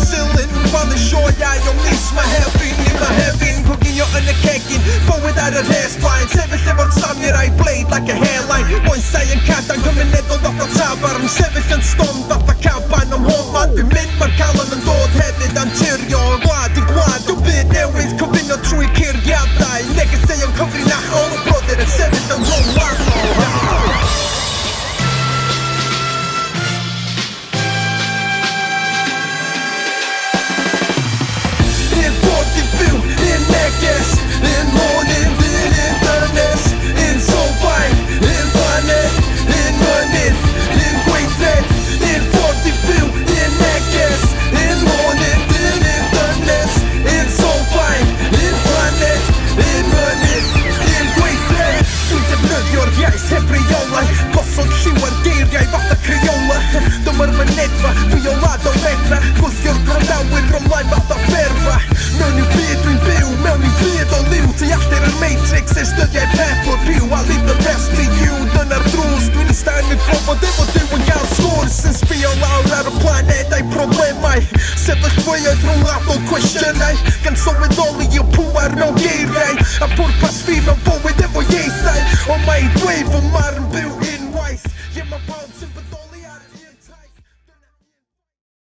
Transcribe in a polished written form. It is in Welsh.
silin Falle sioia o mis ma hefin Cogio yn y cegin Bywyd ar yr hesbain Sefyll efo'r samir a'i bleid like a hairline Boesau yn cadan gymunedol fath o tafarn Sefyll yn stond fath o caban Am hoff man dwi'n mynd Mae'r calon yn dod hefyd Anturio yn gwlad Dwi'n byd newydd Cyfuno trwy curiadau Negeseuon cyfrinachol Y brodyr yn sefyll yn rhwng Neges, in morning, in dynes, in sylfaen, in planet, in mynydd, in gweithred, in ffordd I fyw, in neges, in morning, in dynes, in sylfaen, in planet, in mynydd, in gweithred. Dwi'n defnyddio'r iaith heb reolau, gosod lliwer geiriau fath y creola. Dyma'r mynedfa, fiolad o redra, gwthio'r grondawyr romlaen fath o berfa. Mewn i'w byd dwi'n byw, mewn i'w byd o liw Dealltir yr Matrix, dyddiau pep o'r byw I leave the rest to you, dyna'r drws Dwi'n eistedd yn gofod efo Duw yn gael sgwrs Yn sbio lawr ar y planedau problemau Sefyllfeuoedd rhwng adol cwestiynau Gan sylweddoli i'w pŵer mewn geiriau A pwrpas